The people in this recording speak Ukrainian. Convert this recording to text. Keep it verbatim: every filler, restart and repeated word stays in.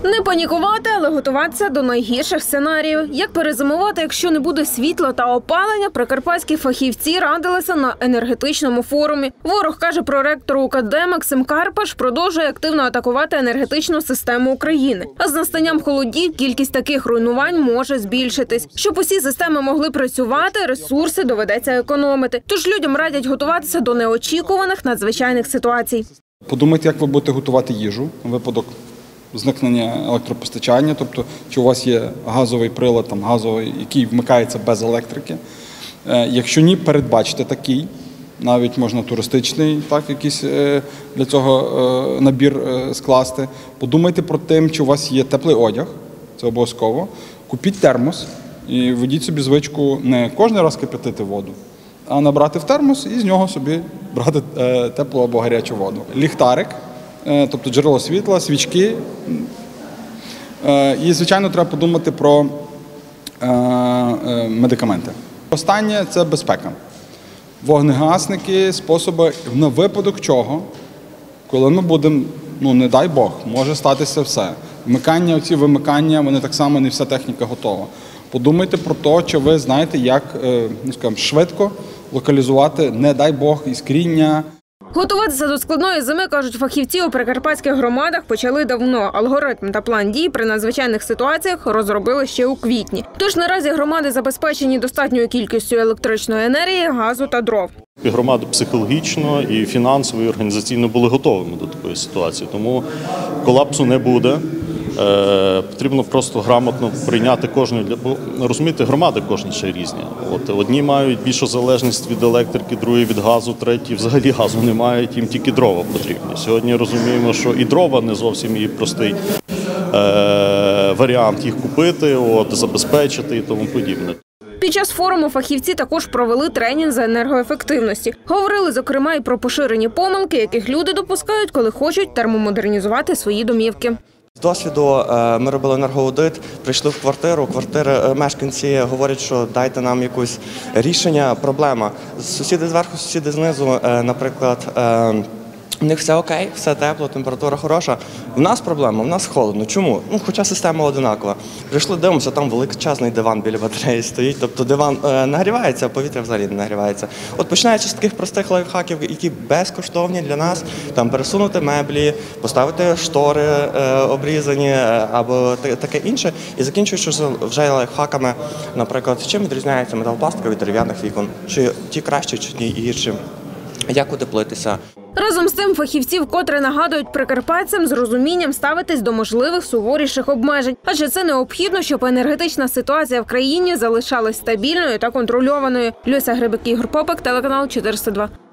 Не панікувати, але готуватися до найгірших сценаріїв. Як перезимувати, якщо не буде світла та опалення, прикарпатські фахівці радилися на енергетичному форумі. Ворог, каже проректор УКД Максим Карпаш, продовжує активно атакувати енергетичну систему України. А з настанням холодів кількість таких руйнувань може збільшитись. Щоб усі системи могли працювати, ресурси доведеться економити. Тож людям радять готуватися до неочікуваних надзвичайних ситуацій. Подумайте, як ви будете готувати їжу на випадок зникнення електропостачання, тобто чи у вас є газовий прилад, там, газовий, який вмикається без електрики. Якщо ні, передбачте такий, навіть можна туристичний, так, якийсь для цього набір скласти. Подумайте про те, чи у вас є теплий одяг, це обов'язково. Купіть термос і введіть собі звичку не кожен раз кип'ятити воду, а набрати в термос і з нього собі брати теплу або гарячу воду. Ліхтарик, тобто джерело світла, свічки. І, звичайно, треба подумати про медикаменти. Останнє – це безпека. Вогнегасники, способи, на випадок чого, коли ми будемо, ну не дай Бог, може статися все. Вмикання, оці вимикання, вони так само, не вся техніка готова. Подумайте про те, чи ви знаєте, як, ну, скажімо, швидко локалізувати, не дай Бог, іскріння. Готуватися до складної зими, кажуть фахівці, у прикарпатських громадах почали давно. Алгоритм та план дій при надзвичайних ситуаціях розробили ще у квітні. Тож наразі громади забезпечені достатньою кількістю електричної енергії, газу та дров. Громади психологічно і фінансово, і організаційно були готовими до такої ситуації, тому колапсу не буде. Е, потрібно просто грамотно прийняти кожну, бо розумієте, громади кожні ще різні. От одні мають більшу залежність від електрики, другі від газу, треті взагалі газу не мають, їм тільки дрова потрібні. Сьогодні розуміємо, що і дрова не зовсім і простий е, варіант їх купити, от, забезпечити і тому подібне. Під час форуму фахівці також провели тренінг з енергоефективності. Говорили, зокрема, і про поширені помилки, яких люди допускають, коли хочуть термомодернізувати свої домівки. З досвіду ми робили енергоаудит, прийшли в квартиру, квартири, мешканці говорять, що дайте нам якесь рішення, проблема. Сусіди зверху, сусіди знизу, наприклад, у них все окей, все тепло, температура хороша. В нас проблема, в нас холодно. Чому? Ну, хоча система одинакова. Прийшли, дивимося, там величезний диван біля батареї стоїть. Тобто диван е, нагрівається, а повітря взагалі не нагрівається. От починаючи з таких простих лайфхаків, які безкоштовні для нас, там пересунути меблі, поставити штори е, обрізані е, або таке інше. І закінчуючи вже лайфхаками, наприклад, чим відрізняється металопластика від дерев'яних вікон? Чи ті кращі, чи ті гірші? Як утеплитися? Разом з тим фахівці вкотре нагадують прикарпатцям з розумінням ставитись до можливих суворіших обмежень. Адже це необхідно, щоб енергетична ситуація в країні залишалась стабільною та контрольованою. Люся Грибик, Ігор Попик, телеканал чотириста два.